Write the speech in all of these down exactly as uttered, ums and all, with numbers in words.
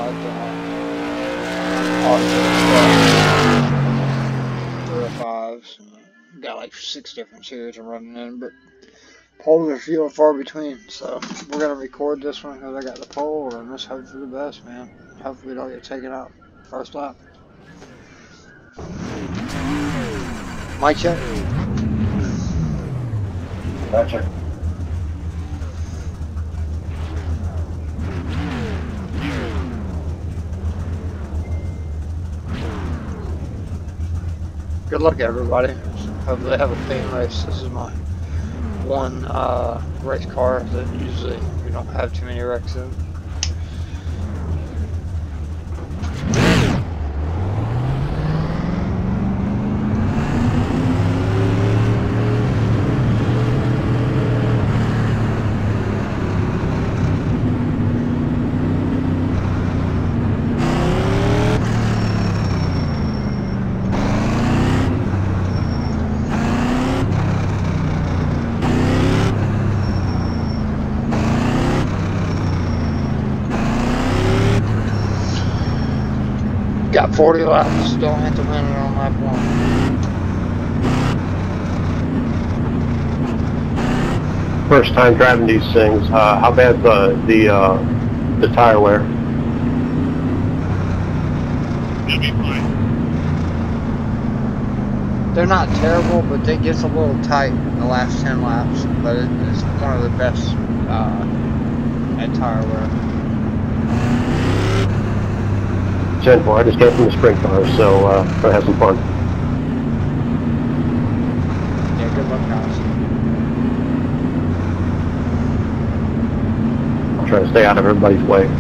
got uh, three oh fives. Got like six different series I'm running in, but poles are few and far between. So we're gonna record this one because I got the pole, and let's hope for the best, man. Hopefully, we don't get taken out first lap. Mic check. Gotcha. Good luck, everybody. Hopefully, have a clean race. This is my one uh, race car that usually we don't have too many wrecks in. Got forty laps, don't have to win it on lap one. First time driving these things. Uh, how bad the the uh, the tire wear? You'll be fine. They're not terrible, but they get a little tight in the last ten laps. But it, it's one of the best uh, at tire wear. ten four. I just came from the sprint car, so uh, gonna have some fun. Yeah, good luck, guys. I'll try to stay out of everybody's way.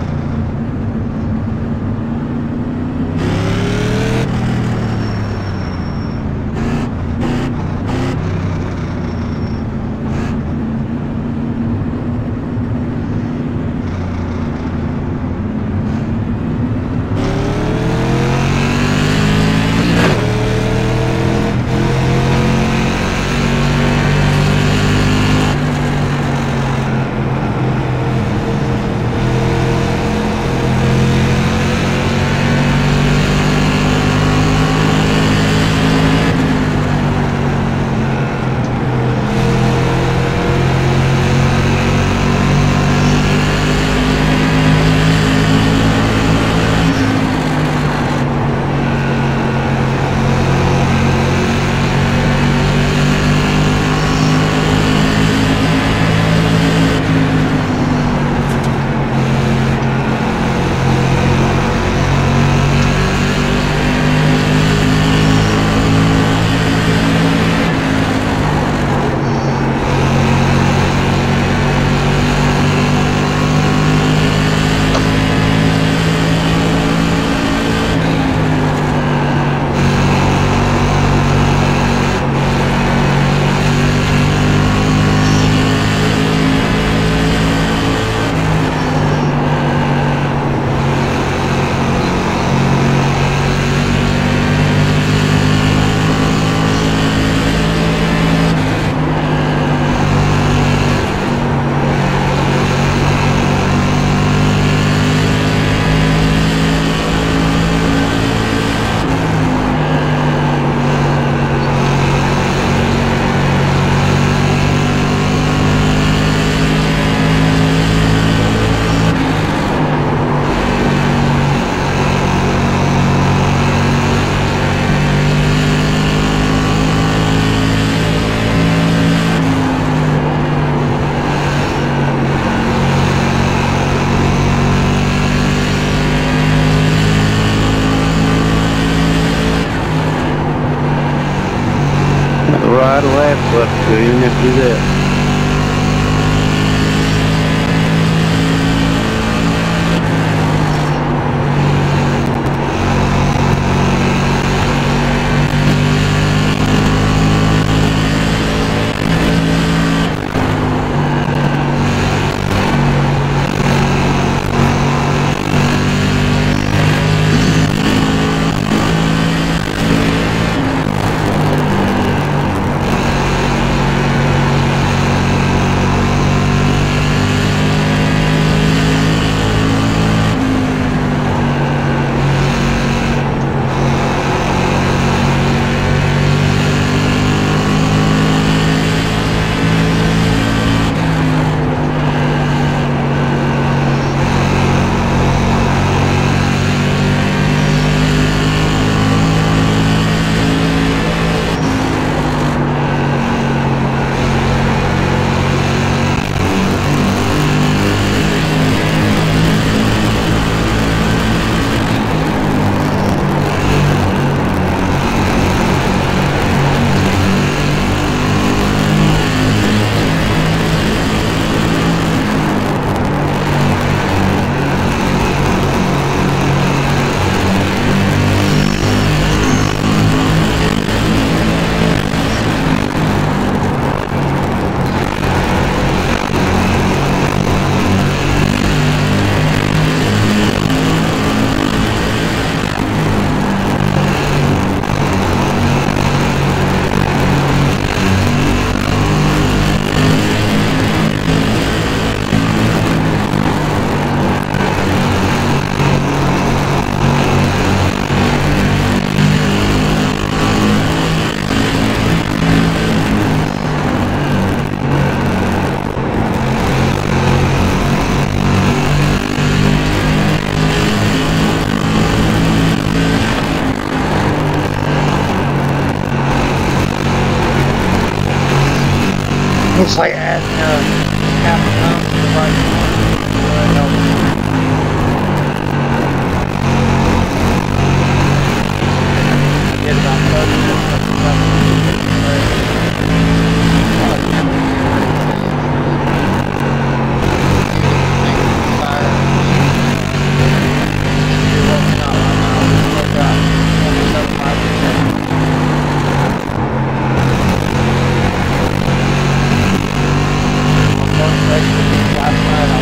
Right away, but even if you do that. It's like adding uh, half a pound to the right one. Really helps. Get about thirty minutes of the last night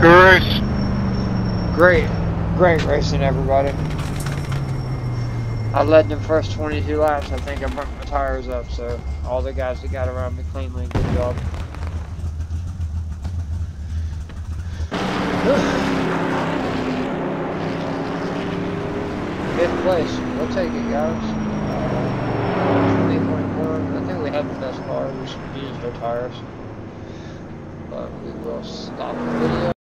Good race. Great, great racing, everybody. I led the first twenty-two laps. I think I burnt my tires up, so all the guys that got around me cleanly, good job. Fifth place, we'll take it, guys. twenty twenty-one, I think we have the best car, we should use our tires. But we will stop the video.